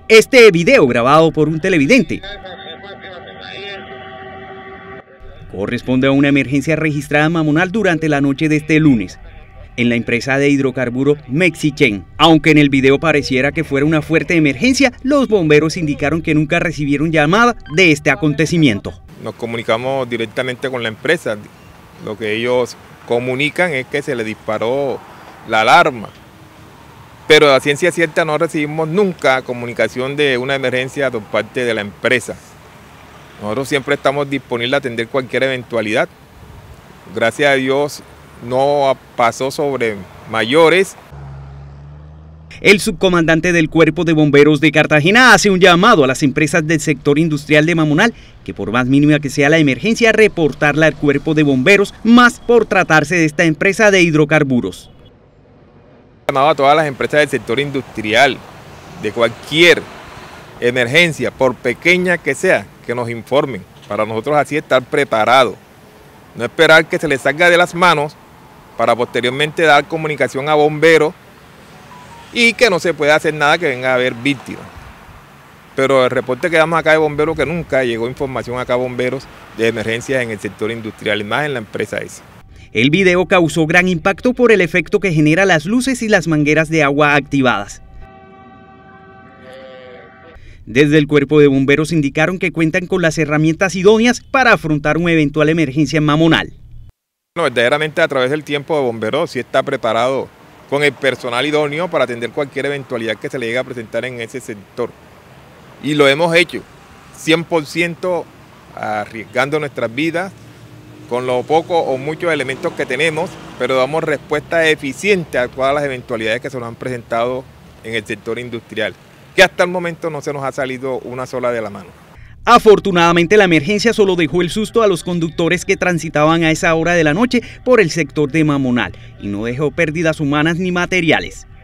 Este video, grabado por un televidente, corresponde a una emergencia registrada en Mamonal durante la noche de este lunes, en la empresa de hidrocarburos Mexichen. Aunque en el video pareciera que fuera una fuerte emergencia, los bomberos indicaron que nunca recibieron llamada de este acontecimiento. Nos comunicamos directamente con la empresa. Lo que ellos comunican es que se le disparó la alarma, pero a ciencia cierta no recibimos nunca comunicación de una emergencia por parte de la empresa. Nosotros siempre estamos disponibles a atender cualquier eventualidad. Gracias a Dios no pasó sobre mayores. El subcomandante del Cuerpo de Bomberos de Cartagena hace un llamado a las empresas del sector industrial de Mamonal que, por más mínima que sea la emergencia, reportarla al Cuerpo de Bomberos, más por tratarse de esta empresa de hidrocarburos. Llamado a todas las empresas del sector industrial, de cualquier emergencia, por pequeña que sea, que nos informen, para nosotros así estar preparados. No esperar que se les salga de las manos para posteriormente dar comunicación a bomberos y que no se pueda hacer nada, que venga a haber víctimas. Pero el reporte que damos acá de bomberos, que nunca llegó información acá a bomberos de emergencias en el sector industrial, más en la empresa esa. El video causó gran impacto por el efecto que genera las luces y las mangueras de agua activadas. Desde el Cuerpo de Bomberos indicaron que cuentan con las herramientas idóneas para afrontar una eventual emergencia en Mamonal. Verdaderamente, a través del tiempo de bomberos sí está preparado con el personal idóneo para atender cualquier eventualidad que se le llegue a presentar en ese sector. Y lo hemos hecho 100% arriesgando nuestras vidas con lo poco o muchos elementos que tenemos, pero damos respuesta eficiente a todas las eventualidades que se nos han presentado en el sector industrial, que hasta el momento no se nos ha salido una sola de la mano. Afortunadamente, la emergencia solo dejó el susto a los conductores que transitaban a esa hora de la noche por el sector de Mamonal y no dejó pérdidas humanas ni materiales.